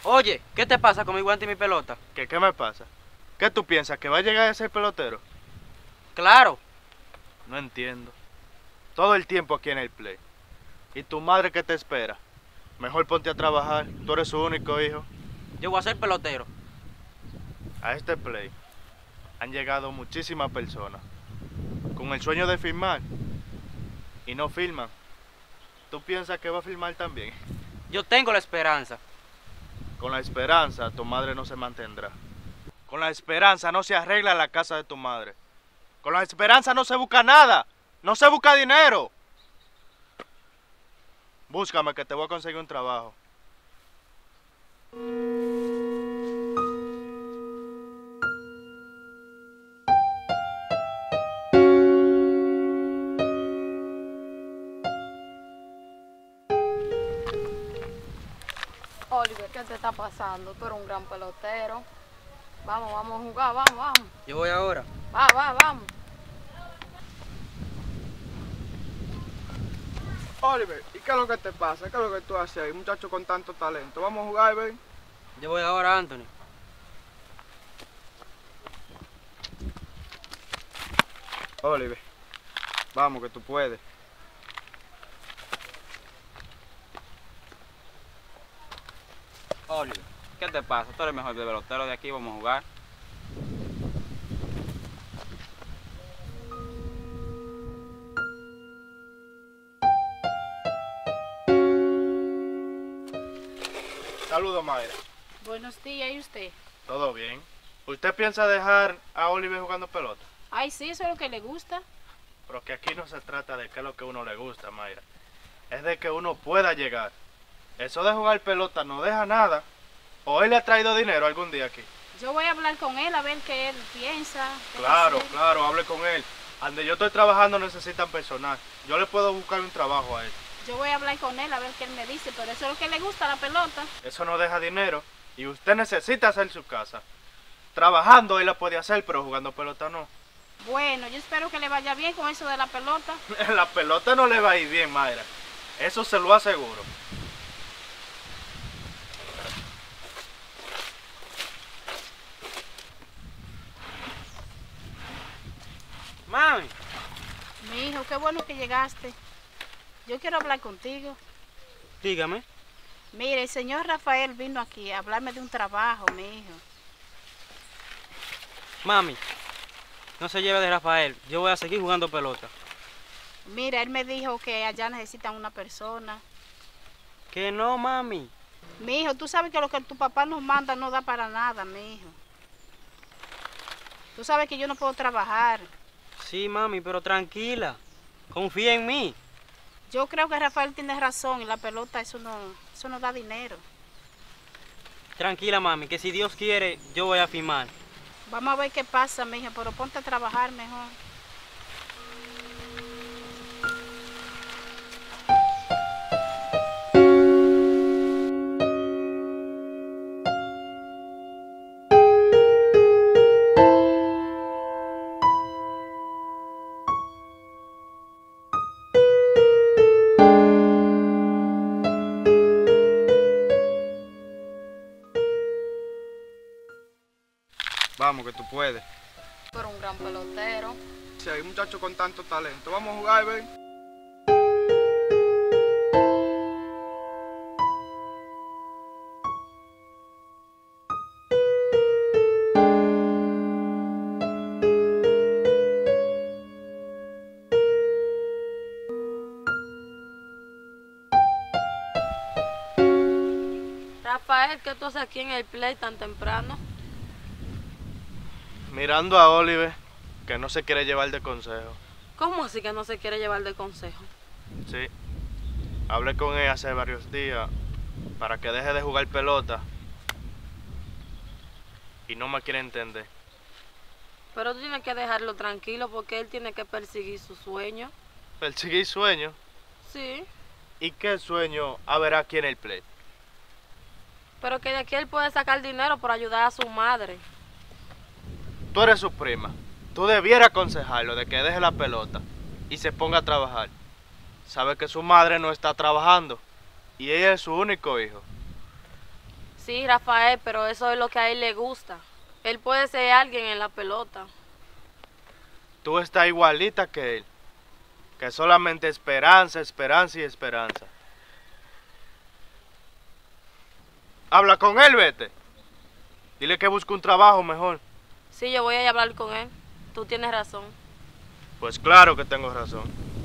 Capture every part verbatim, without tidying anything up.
Oye, ¿qué te pasa con mi guante y mi pelota? ¿Qué, qué me pasa? ¿Qué tú piensas? ¿Que va a llegar a ser pelotero? Claro. No entiendo. Todo el tiempo aquí en el play. ¿Y tu madre qué te espera? Mejor ponte a trabajar. Tú eres su único hijo. Yo voy a ser pelotero. A este play han llegado muchísimas personas con el sueño de firmar y no firman. ¿Tú piensas que va a firmar también? Yo tengo la esperanza. Con la esperanza tu madre no se mantendrá. Con la esperanza no se arregla la casa de tu madre. Con la esperanza no se busca nada. No se busca dinero. Búscame que te voy a conseguir un trabajo. Oliver, ¿qué te está pasando? Tú eres un gran pelotero. Vamos, vamos a jugar, vamos, vamos. Yo voy ahora. Va, va, vamos. Oliver, ¿y qué es lo que te pasa? ¿Qué es lo que tú haces ahí, muchacho con tanto talento? Vamos a jugar, ven. Yo voy ahora, Anthony. Oliver, vamos que tú puedes. Oliver, ¿qué te pasa? Tú eres el mejor pelotero de aquí, vamos a jugar. Saludos, Mayra. Buenos días, ¿y usted? ¿Todo bien? ¿Usted piensa dejar a Oliver jugando pelota? Ay, sí, eso es lo que le gusta. Pero que aquí no se trata de qué es lo que a uno le gusta, Mayra. Es de que uno pueda llegar. Eso de jugar pelota no deja nada. ¿O él le ha traído dinero algún día aquí? Yo voy a hablar con él a ver qué él piensa. qué va a Claro, hacer. claro, hable con él. Donde yo estoy trabajando necesitan personal. Yo le puedo buscar un trabajo a él. Yo voy a hablar con él a ver qué él me dice, pero eso es lo que le gusta, la pelota. Eso no deja dinero. Y usted necesita hacer su casa. Trabajando él la puede hacer, pero jugando pelota no. Bueno, yo espero que le vaya bien con eso de la pelota. La pelota no le va a ir bien, Mayra. Eso se lo aseguro. Mami. Mi hijo, qué bueno que llegaste. Yo quiero hablar contigo. Dígame. Mire, el señor Rafael vino aquí a hablarme de un trabajo, mi hijo. Mami, no se lleve de Rafael. Yo voy a seguir jugando pelota. Mira, él me dijo que allá necesitan una persona. Que no, mami. Mi hijo, tú sabes que lo que tu papá nos manda no da para nada, mi hijo. Tú sabes que yo no puedo trabajar. Sí, mami, pero tranquila. Confía en mí. Yo creo que Rafael tiene razón y la pelota, eso no, eso no da dinero. Tranquila, mami, que si Dios quiere, yo voy a firmar. Vamos a ver qué pasa, mi hijo, pero ponte a trabajar mejor. Vamos que tú puedes. Tú eres un gran pelotero. Si hay muchacho con tanto talento, vamos a jugar, ven. Rafael, ¿qué tú haces aquí en el play tan temprano? Mirando a Oliver, que no se quiere llevar de consejo. ¿Cómo así que no se quiere llevar de consejo? Sí. Hablé con él hace varios días para que deje de jugar pelota. Y no me quiere entender. Pero tú tienes que dejarlo tranquilo porque él tiene que perseguir su sueño. Perseguir sueños. Sí, ¿Y qué sueño habrá aquí en el play? pero que de aquí él puede sacar dinero por ayudar a su madre. Tú eres su prima. Tú debieras aconsejarlo de que deje la pelota y se ponga a trabajar. Sabe que su madre no está trabajando y ella es su único hijo. Sí, Rafael, pero eso es lo que a él le gusta. Él puede ser alguien en la pelota. Tú estás igualita que él. Que solamente esperanza, esperanza y esperanza. Habla con él, vete. Dile que busque un trabajo mejor. Sí, yo voy a ir a hablar con él. Tú tienes razón. Pues claro que tengo razón.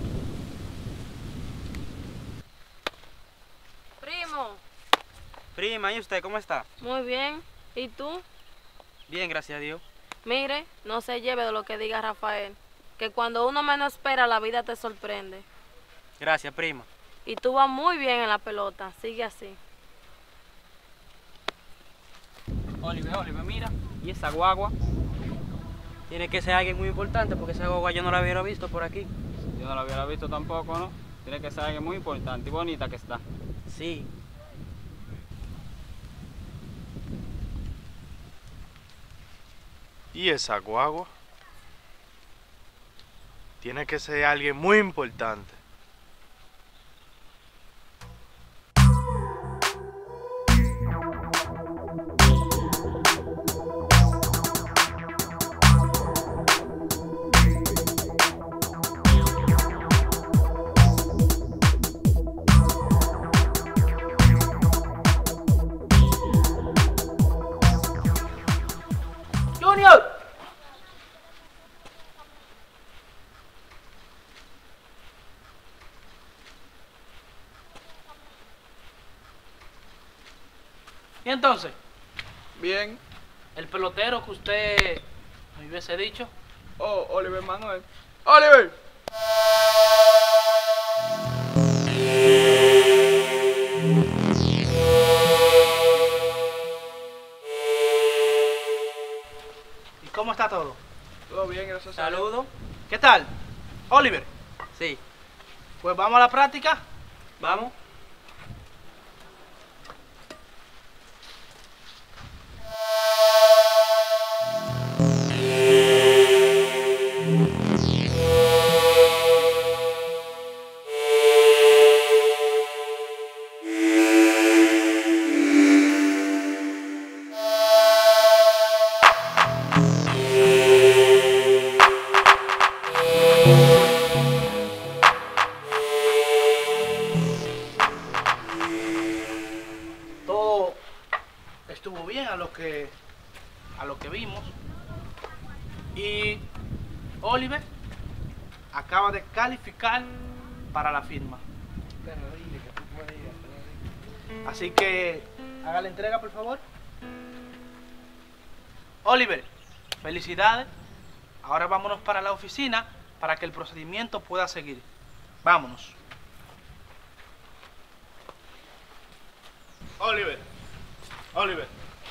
Primo. Prima, ¿y usted cómo está? Muy bien. ¿Y tú? Bien, gracias a Dios. Mire, no se lleve de lo que diga Rafael. Que cuando uno menos espera, la vida te sorprende. Gracias, prima. Y tú vas muy bien en la pelota. Sigue así. Oliver, Oliver, mira. ¿Y esa guagua? Tiene que ser alguien muy importante porque esa guagua yo no la hubiera visto por aquí. Yo no la hubiera visto tampoco, ¿no? Tiene que ser alguien muy importante y bonita que está. Sí. ¿Y esa guagua? Tiene que ser alguien muy importante. Junior. ¿Y entonces? Bien. El pelotero que usted me hubiese dicho. Oh, Oliver Manuel. ¡Oliver! ¿Y cómo está todo? Todo bien, gracias a Dios. Saludos. ¿Qué tal? Oliver, Sí. pues vamos a la práctica. Vamos. Todo estuvo bien a lo que a lo que vimos. Y Oliver acaba de calificar para la firma. Así que haga la entrega, por favor. Oliver, felicidades. Ahora vámonos para la oficina para que el procedimiento pueda seguir. Vámonos. Oliver, Oliver,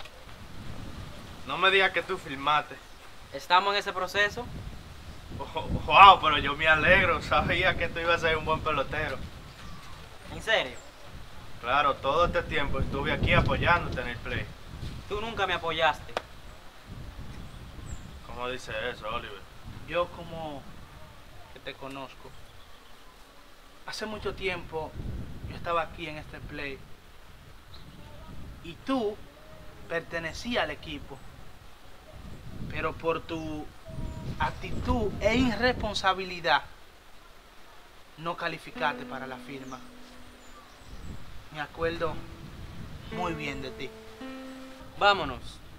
no me digas que tú filmaste. Estamos en ese proceso. Oh, wow, pero yo me alegro, sabía que tú ibas a ser un buen pelotero. ¿En serio? Claro, todo este tiempo estuve aquí apoyándote en el play. Tú nunca me apoyaste. ¿Cómo dice eso, Oliver? Yo como que te conozco, hace mucho tiempo yo estaba aquí en este play y tú pertenecías al equipo, pero por tu actitud e irresponsabilidad no calificaste para la firma. Me acuerdo muy bien de ti. Vámonos.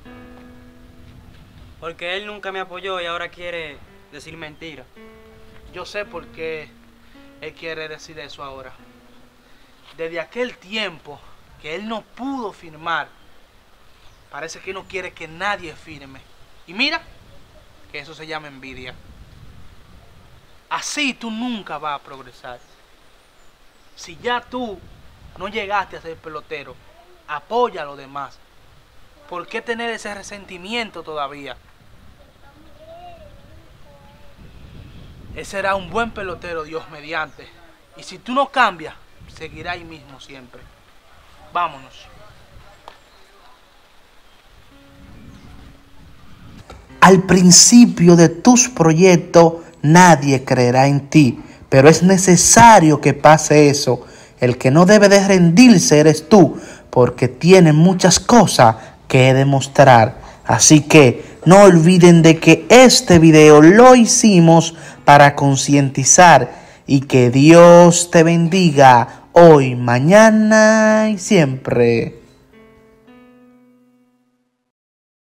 Porque él nunca me apoyó y ahora quiere decir mentira. Yo sé por qué él quiere decir eso ahora. Desde aquel tiempo que él no pudo firmar, parece que no quiere que nadie firme. Y mira, que eso se llama envidia. Así tú nunca vas a progresar. Si ya tú no llegaste a ser pelotero, apoya a los demás. ¿Por qué tener ese resentimiento todavía? Él será un buen pelotero, Dios mediante. Y si tú no cambias, seguirá ahí mismo siempre. Vámonos. Al principio de tus proyectos nadie creerá en ti, pero es necesario que pase eso. El que no debe de rendirse eres tú, porque tienen muchas cosas que demostrar. Así que no olviden de que este video lo hicimos para concientizar, y que Dios te bendiga hoy, mañana y siempre.